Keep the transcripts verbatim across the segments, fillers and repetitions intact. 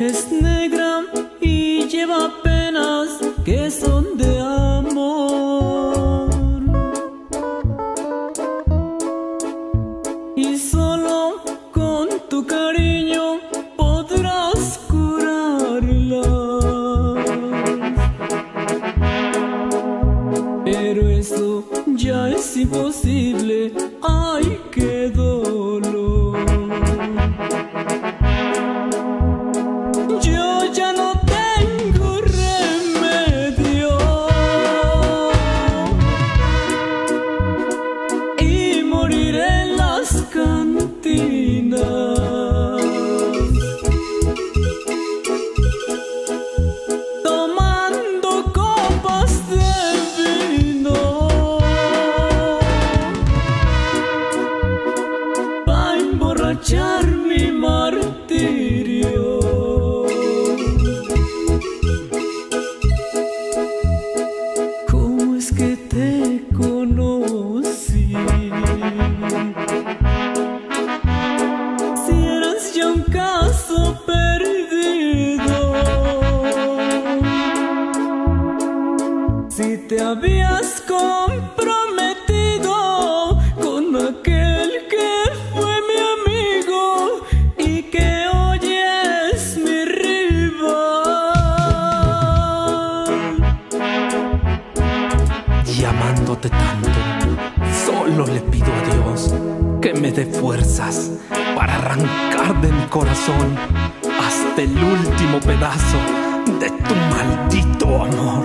Es negra y lleva penas que son de amor, y solo con tu cariño podrás curarla. Pero eso ya es imposible. ¡Ay, qué dolor! Yo ya no tengo remedio y moriré en las cantinas, tomando copas de vino para emborrachar mi martirio. ¿Cómo es que te conocí? Si eras ya un caso perdido, si te habías comprometido con aquel que fue mi amigo y que hoy es mi rival. Y amándote tanto, solo le pido a Dios que me dé fuerzas para arrancar de mi corazón hasta el último pedazo de tu maldito amor.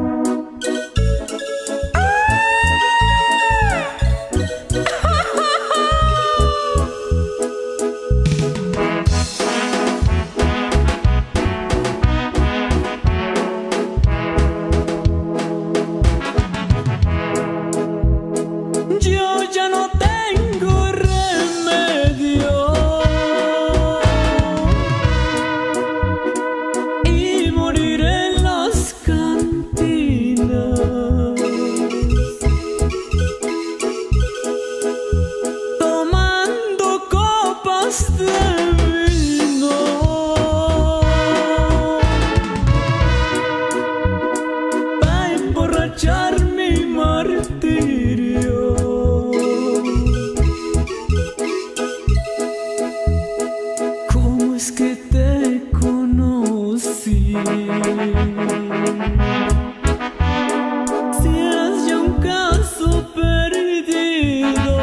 Yo ya no tengo remedio y moriré en las cantinas, tomando copas de vino para emborrachar mi martirio. ¿Cómo es que te conocí? Si eras ya un caso perdido,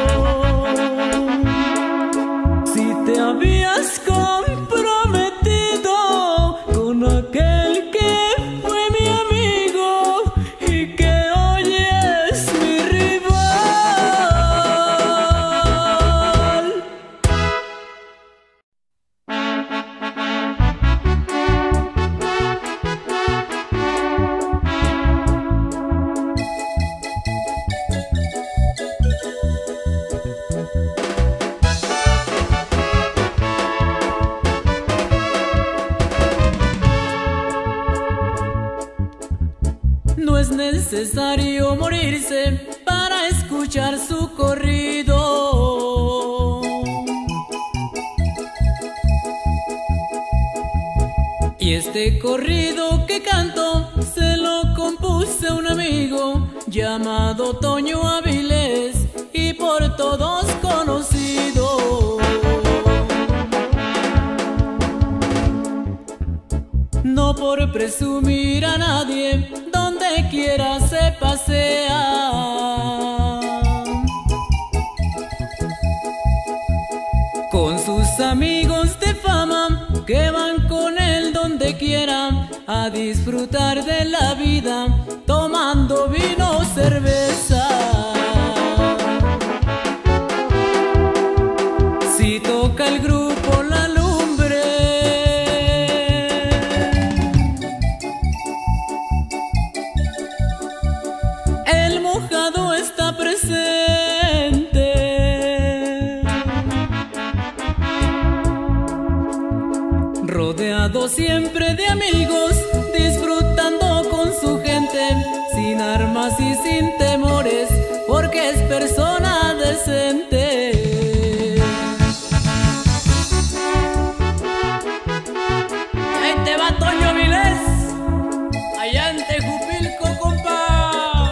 si te habías comprometido con aquel que fue mi amigo y que hoy es mi rival. No es necesario morirse para escuchar su corrido, y este corrido que canto se lo compuse a un amigo llamado Toño Avilés y por todos conocido. No por presumir a nadie, donde quiera se pasea, con sus amigos de fama que van con él donde quiera a disfrutar de la vida, tomando vino, cerveza. Si toca el grupo La Lumbre, el mojado está presente, rodeado siempre de amigos, disfrutando con su gente, sin armas y sin temores, porque es persona decente. te va Toño Avilés, allá en Tejupilco, compa.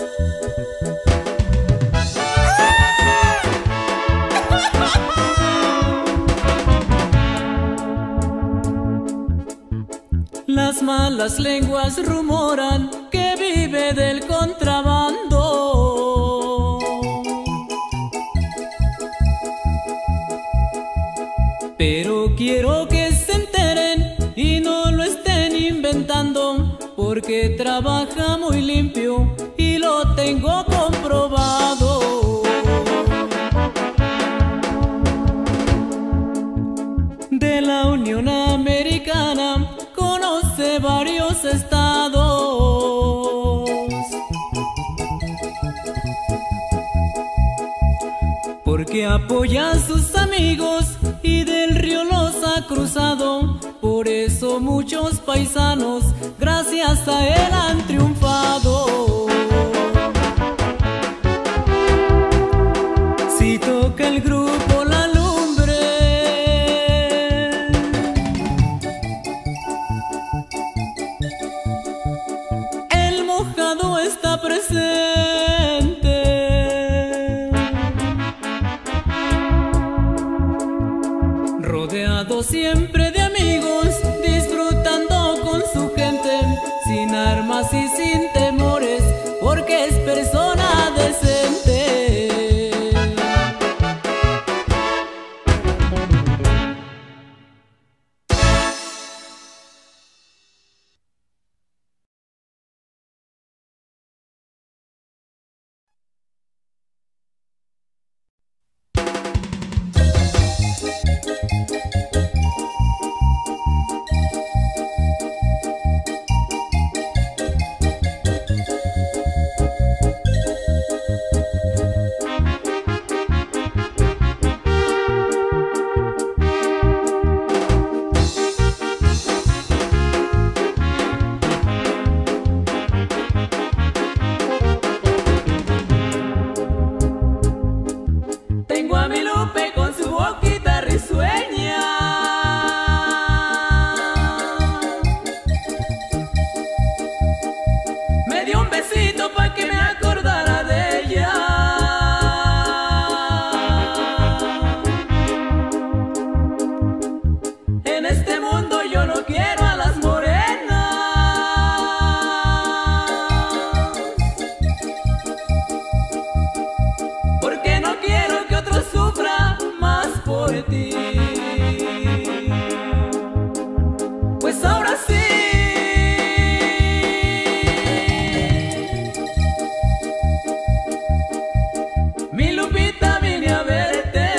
Las malas lenguas rumoran que vive del contrabando, pero quiero que se enteren y no lo estén inventando, porque trabaja muy limpio y lo tengo comprobado. De la Unión Americana conoce varios estados, porque apoya a sus amigos y del río los ha cruzado. Por eso muchos paisanos gracias a él han triunfado. Si toca el grupo La Lumbre, el mojado está presente. Rodeado siempre de amigos, disfrutando con su gente, sin armas y sin temores, porque es persona decente. Tengo a mi Lupe con su boquita risueña, me dio un besito pa' que me acordara de ella. En este mundo yo no quiero a las morenas, porque no quiero que otro sufra más por ti. Pues ahora sí, mi Lupita, vine a verte.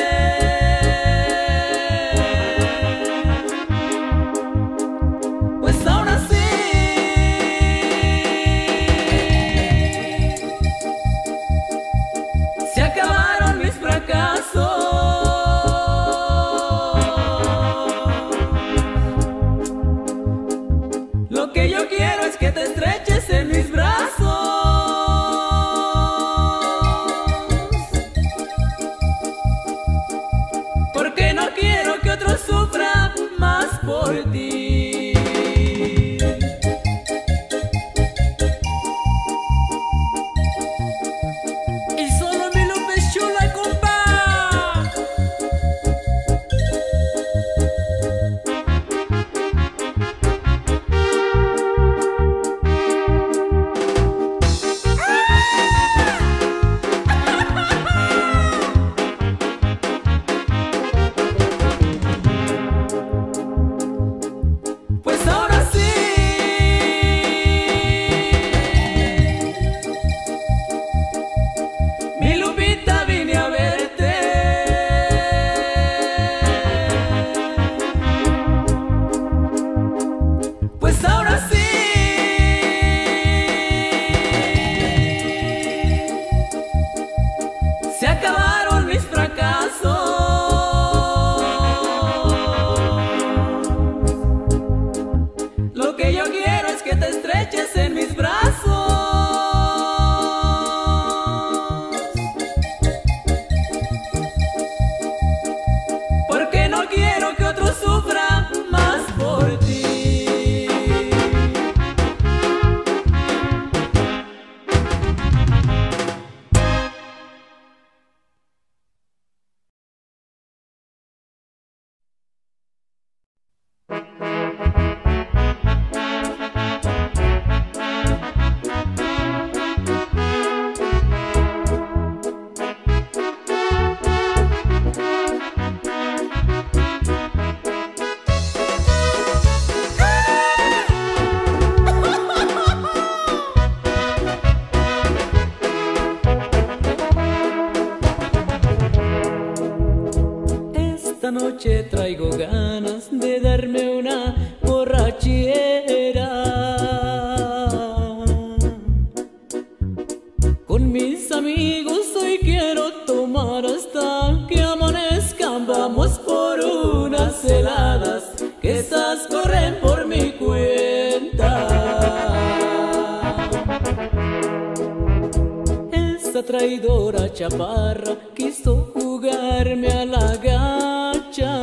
Pues ahora sí, se acabaron mis fracasos. Lo que yo quiero es que te estreches en mis brazos, porque no quiero que otro sufra más por ti. Y solo mi Lupe es chula, compa. corren por mi cuenta. Esa traidora chaparra quiso jugarme a la gacha.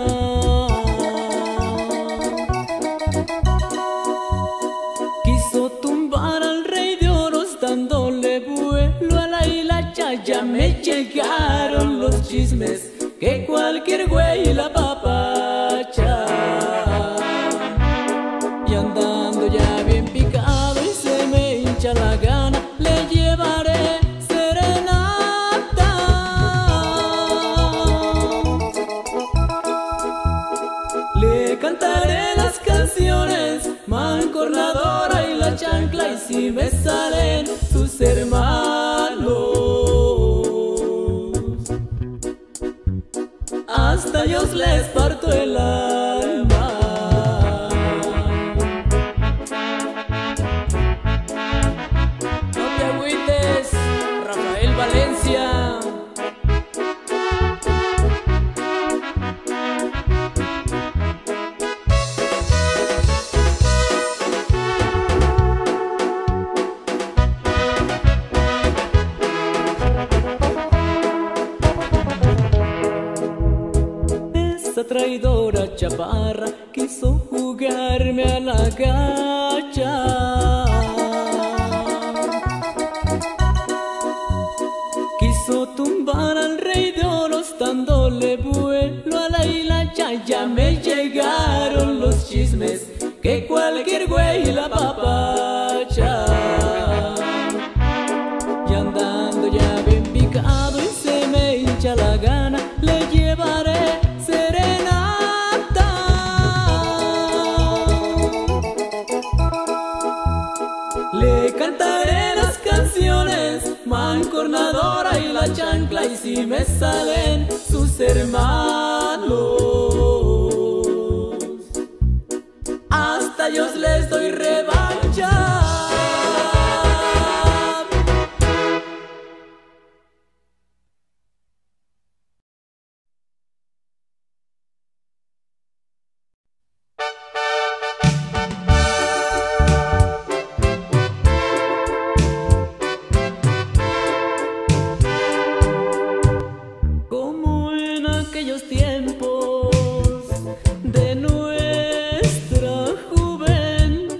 Quiso tumbar al rey de oros dándole vuelo a la hilacha. Ya me llegaron los chismes que cualquier güey la papacha. Y andando ya bien picado y se me hincha la gana, le llevaré serenata. Le cantaré las canciones, mancornadora y la chancla, y si me salen sus hermanos, hasta Dios les parto el alma. No te agüites, Rafael Valencia. Esa traidora chaparra quiso jugarme a la gacha. Quiso tumbar al rey de oros dándole vuelo a la hilacha. Ya me llegaron los chismes que cualquier güey la papacha. Y andando ya bien picado y se me hincha la gana, le llevaré serenata. Le cantaré las canciones, mancornadora y la chancla, y si me salen sus hermanos, hasta Dios les doy revancha. Tiempos de nuestra juventud,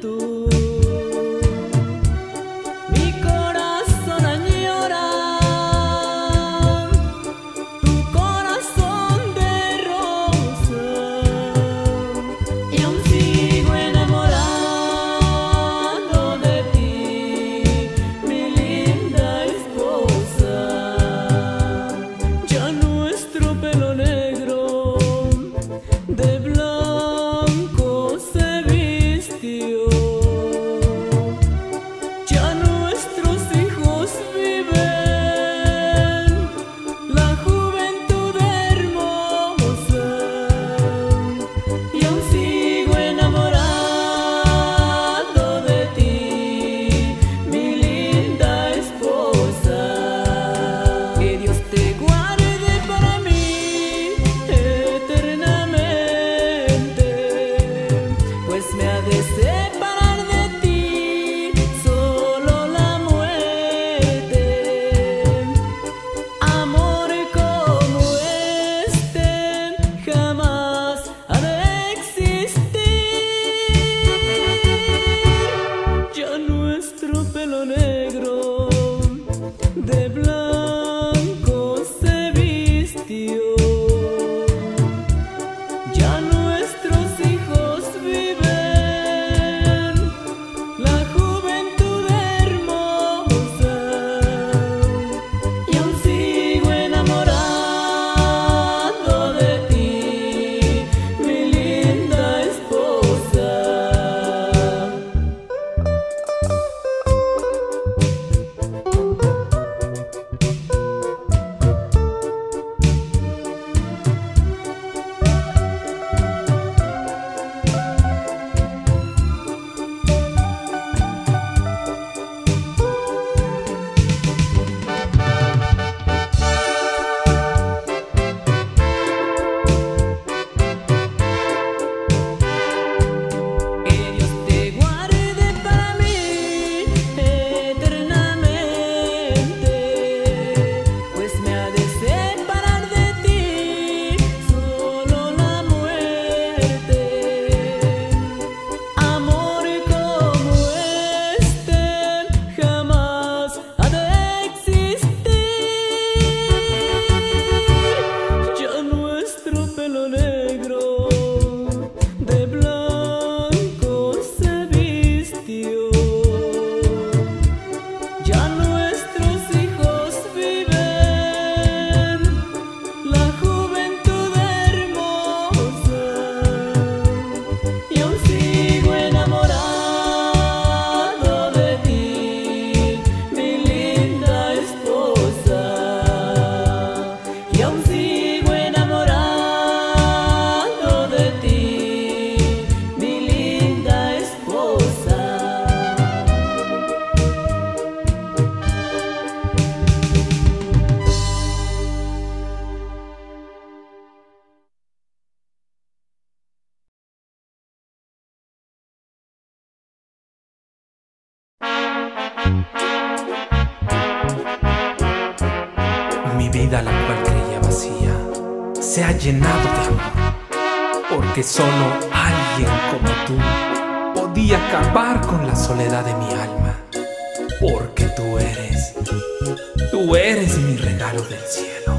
Mi vida, la cual creía vacía, se ha llenado de amor, porque solo alguien como tú podía acabar con la soledad de mi alma. Porque tú eres, tú eres mi regalo del cielo.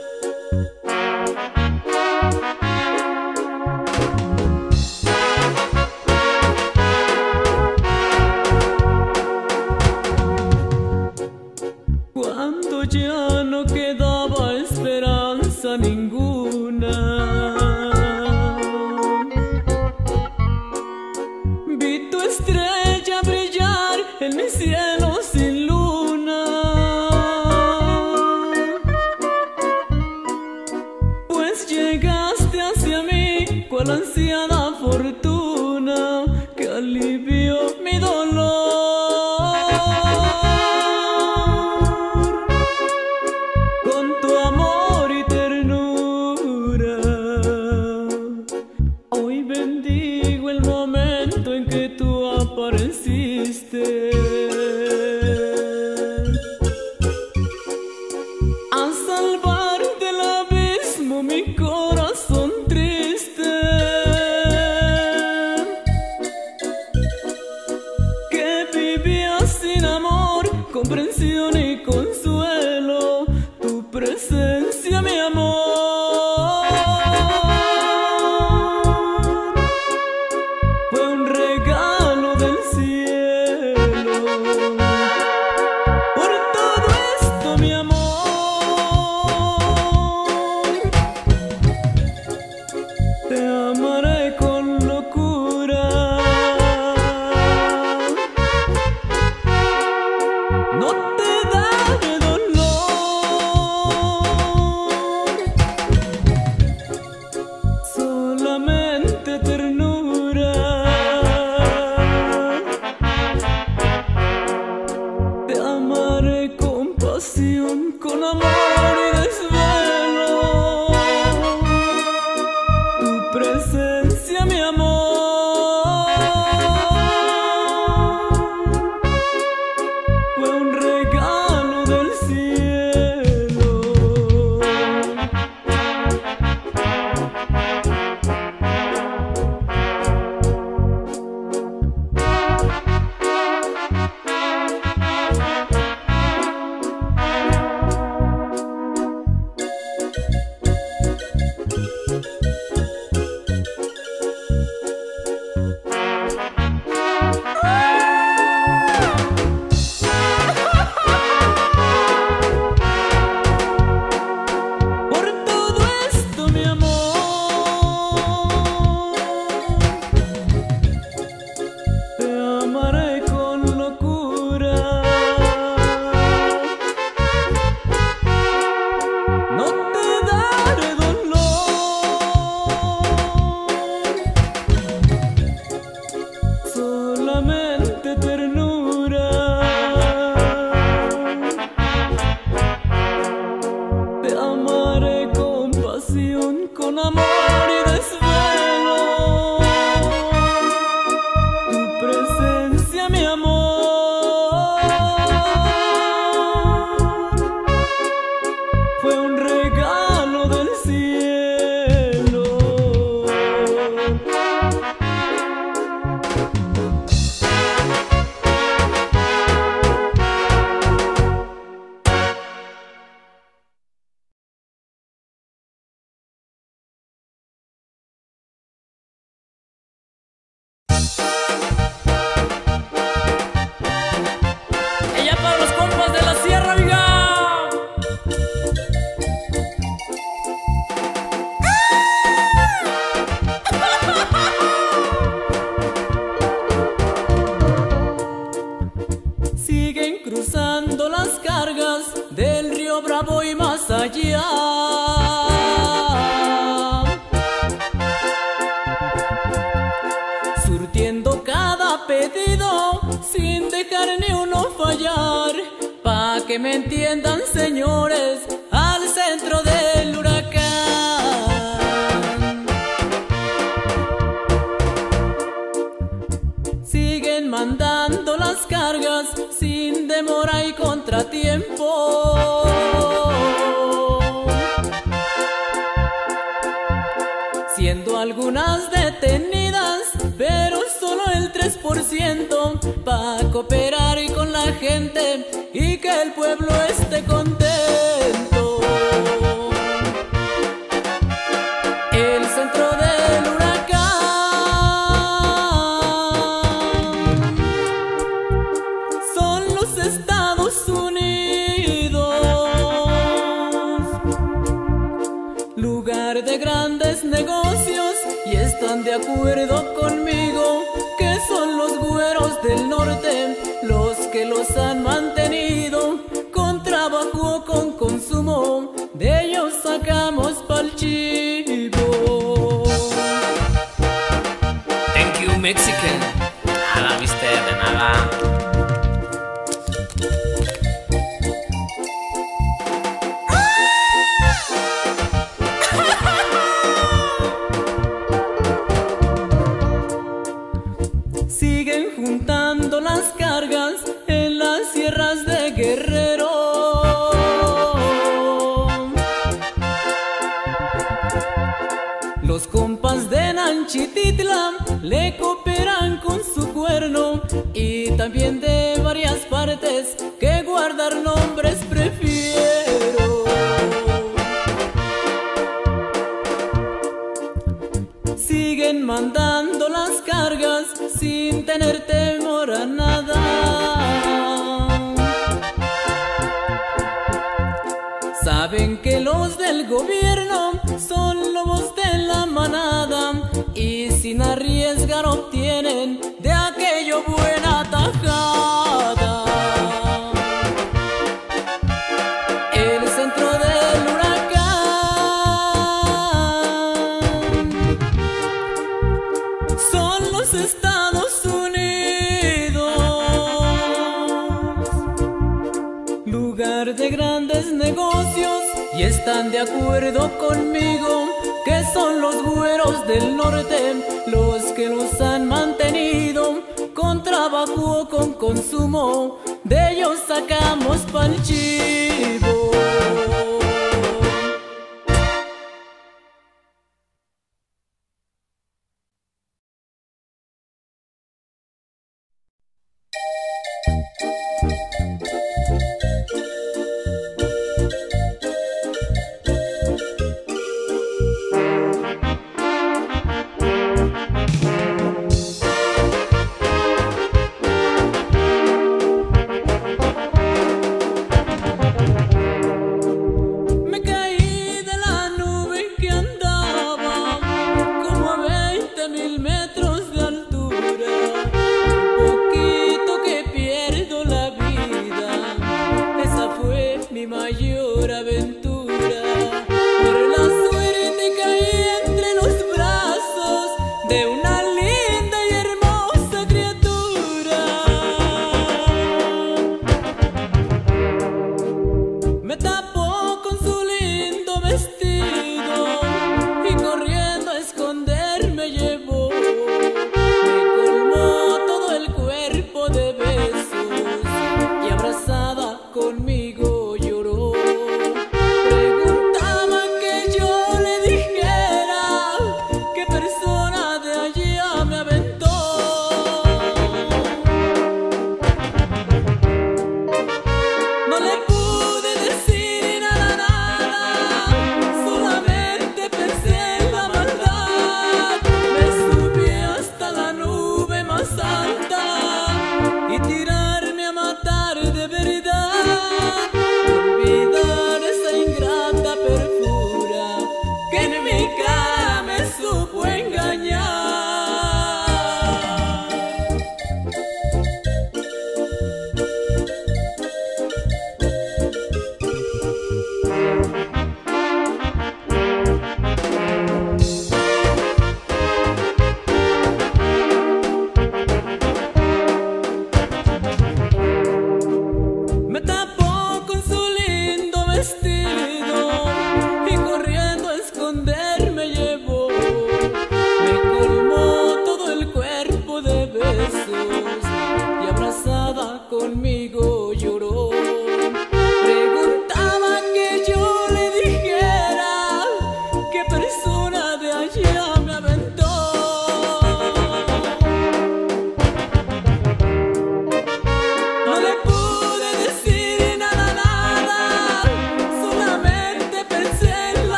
Cuando ya no quedaba esperanza ninguna, vi tu estrella brillar en mi cielo sin luna. Pues llegaste hacia mí cual ansiada fortuna que alivió mi dolor. A salvar del abismo mi corazón triste, que vivía sin amor, comprensión y consuelo. Tu presencia, mi amor, fue un regalo del cielo. Por todo esto, mi amor, te amaré con locura. No te daré dolor, solamente ternura. Te amaré con pasión, con amor y desvelo. Tu presencia, mi amor, fue un regalo del cielo. Solamente ternura. Te amaré con pasión, con amor y desvelo. Tu presencia, mi amor, fue un regalo del cielo. Ella para los compas de la sierra, amiga. Siguen cruzando las cargas del río Bravo y más allá, surtiendo cada pedido sin dejar ni uno fallar. Pa' que me entiendan, señores, al centro del huracán. Siguen mandando mandando las cargas sin demora y contratiempo. Siendo algunas detenidas, pero solo el tres por ciento pa' cooperar con la gente y que el pueblo esté contento. El centro del huracán son los Estados Unidos, lugar de grandes negocios, y están de acuerdo conmigo que son los güeros del norte los que los han mantenido con trabajo o con consumo, de ellos sacamos pa'l chivo. Thank you, Mexican. Nada, mister, de nada. Siguen juntando las cargas en las sierras de Guerrero. Los compas de Nanchititla le cooperan con su cuerno, y también de varias partes que guardar nombres prefiero. Siguen mandando las cargas sin tener temor a nada. Saben que los del gobierno son lobos de la manada, y sin arriesgar obtienen de aquello buena tajada. El centro del huracán son los Estados Unidos, lugar de grandes negocios, y están de acuerdo conmigo que son los güeros del norte los que los han mantenido con trabajo o con consumo, de ellos sacamos pa'l chivo.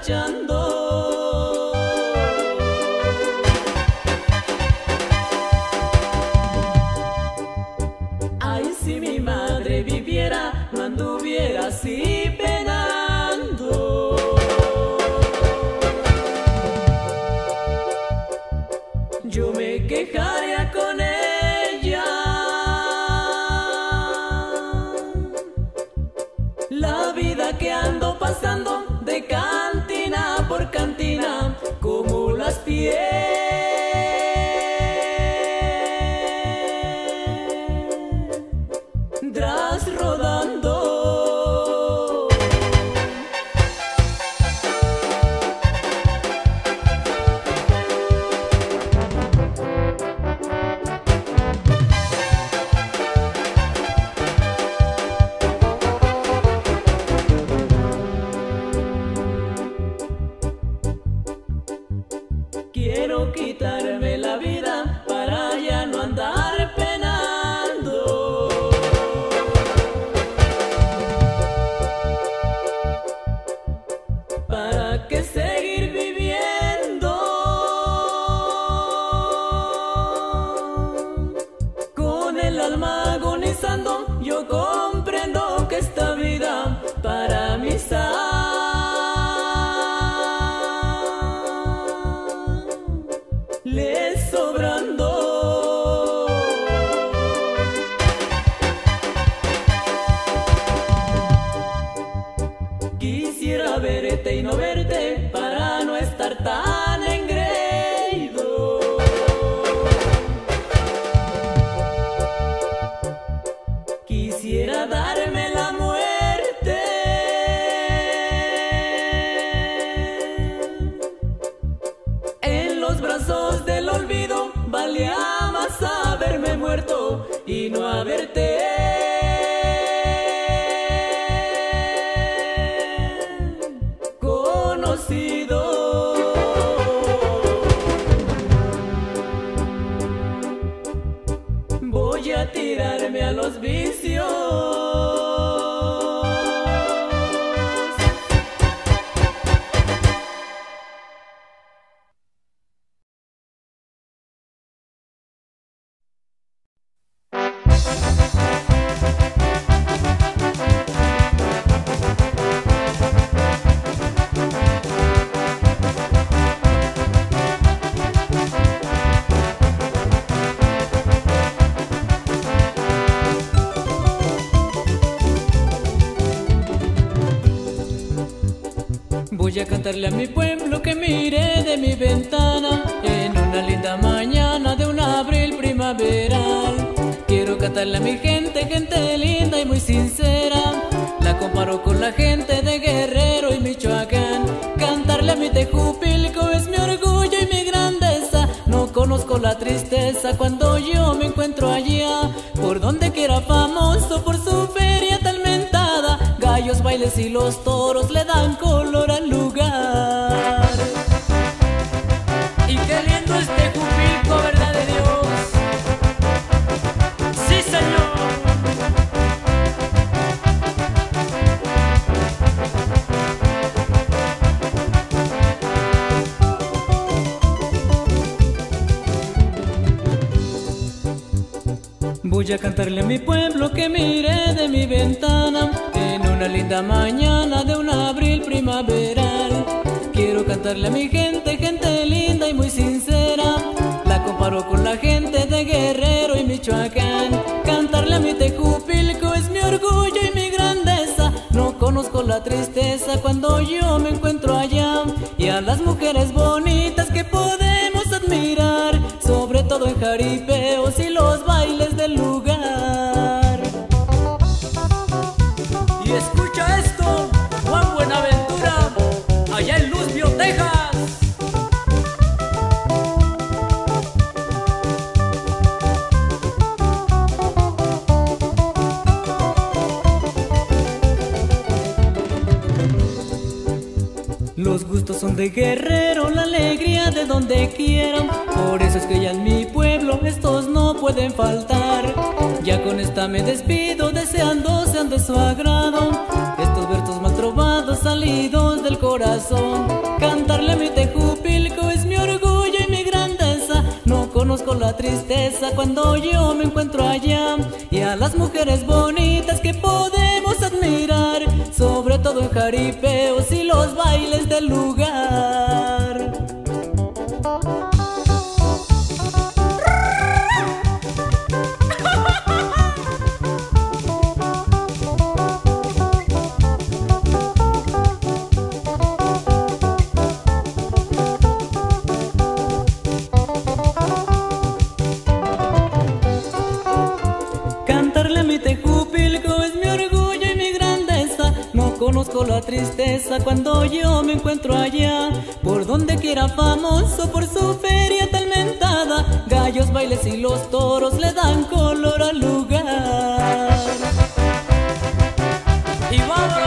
marchando. Ay, si mi madre viviera, no anduviera así penando. Yo me quejaría con ella. La vida que ando pasando de cantina por cantina, como las piedras rodando. Quiero quitarme la vida para ya no andar penando. ¿Para qué seguir viviendo con el alma agonizando? Yo comprendo que esta vida para mí le sobrando. Quisiera verte y no verte para no estar tan engreído. Quisiera darme la muerte en los brazos del olvido. Valía más haberme muerto y no haberte conocido. Voy a tirarme a los vicios. Voy a cantarle a mi pueblo que mire de mi ventana en una linda mañana de un abril primaveral. Quiero cantarle a mi gente, gente linda y muy sincera. La comparo con la gente de Guerrero y Michoacán. Cantarle a mi Tejupilco es mi orgullo y mi grandeza. No conozco la tristeza cuando yo me encuentro allá. Por donde quiera famoso por su feria tan mentada. Gallos, bailes y los toros le dan color al lugar. Y qué lindo es Tejupilco, ¿verdad de Dios? ¡Sí, señor! Voy a cantarle a mi pueblo que mire de mi ventana en una linda mañana de un abril primaveral. Quiero cantarle a mi gente, gente linda y muy sincera. La comparo con la gente de Guerrero y Michoacán. Cantarle a mi Tejupilco es mi orgullo y mi grandeza. No conozco la tristeza cuando yo me encuentro allá. Y a las mujeres bonitas que podemos admirar, sobre todo en jaripeos y los bailes del lugar. Y escucha esto, Juan Buenaventura, allá en Luzvio, Texas. Los gustos son de Guerrero, la alegría de donde quieran. Por eso es que ya en mi pueblo estos no pueden faltar. Ya con esta me despido, deseando sean de su agrado estos versos mal trovados, salidos del corazón. la tristeza cuando yo me encuentro allá, y a las mujeres bonitas que podemos admirar, sobre todo en jaripeos y los bailes del lugar. Cantarle a mi Tejupilco es mi orgullo y mi grandeza. No conozco la tristeza cuando yo me encuentro allá, por donde quiera famoso por su feria tal mentada. Gallos, bailes y los toros le dan color al lugar. Y vamos.